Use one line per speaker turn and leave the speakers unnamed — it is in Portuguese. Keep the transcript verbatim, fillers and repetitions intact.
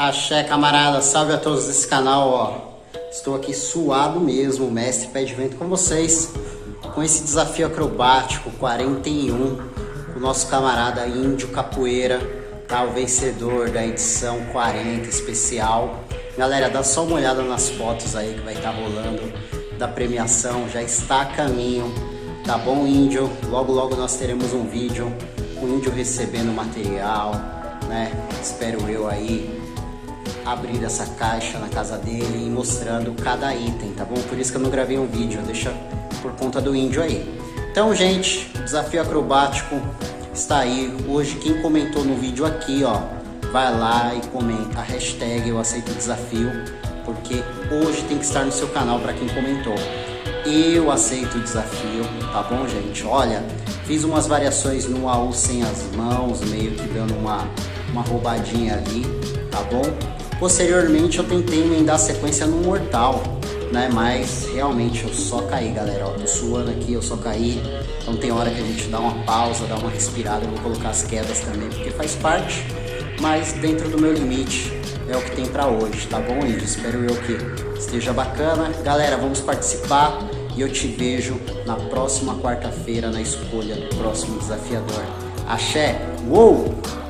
Axé, camarada, salve a todos desse canal, ó. Estou aqui suado mesmo, mestre pé de vento com vocês, com esse desafio acrobático quarenta e um, o nosso camarada Índio Capoeira, tá? O vencedor da edição quarenta especial. Galera, dá só uma olhada nas fotos aí que vai estar rolando da premiação, já está a caminho, tá bom, Índio? Logo, logo nós teremos um vídeo com o Índio recebendo material, né? Espero eu aí abrir essa caixa na casa dele e mostrando cada item, tá bom? Por isso que eu não gravei um vídeo, deixa por conta do Índio aí. Então, gente, o desafio acrobático está aí. Hoje, quem comentou no vídeo aqui, ó, vai lá e comenta a hashtag eu aceito o desafio, porque hoje tem que estar no seu canal para quem comentou. Eu aceito o desafio, tá bom, gente? Olha, fiz umas variações no A U sem as mãos, meio que dando uma, uma roubadinha ali, tá bom? Posteriormente eu tentei emendar a sequência no mortal, né? Mas realmente eu só caí, galera. Ó, tô suando aqui, eu só caí. Então tem hora que a gente dá uma pausa, dá uma respirada. Eu vou colocar as quedas também, porque faz parte. Mas dentro do meu limite é o que tem pra hoje, tá bom, Índio? Espero eu que esteja bacana. Galera, vamos participar e eu te vejo na próxima quarta-feira na escolha do próximo desafiador. Axé! Uou!